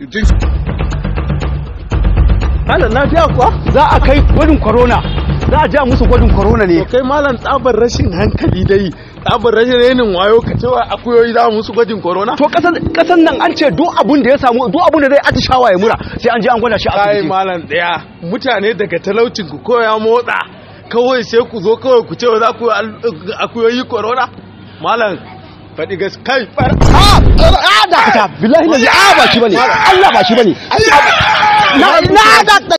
Malam lafiya kuwa? Za a kai gwadin corona. Za a ja musu gwadin corona ne. Kai malam tsabar rashin hankali dai. Tsabar rashin renin wayo ka cewa akuyoyi za musu gwajin corona? To kasan nan an ce duk abun da ya samu duk abun da zai atishawa ya mura sai an je an gwada shi a asibiti. Kai malam daya mutane daga talaucin ku ko ya motsa kawai sai ku zo kawai ku ce za ku akuyoyi corona? Malam faɗi kai far. Da ka ta billahi ba shi bane. Allah ba shi bane. Na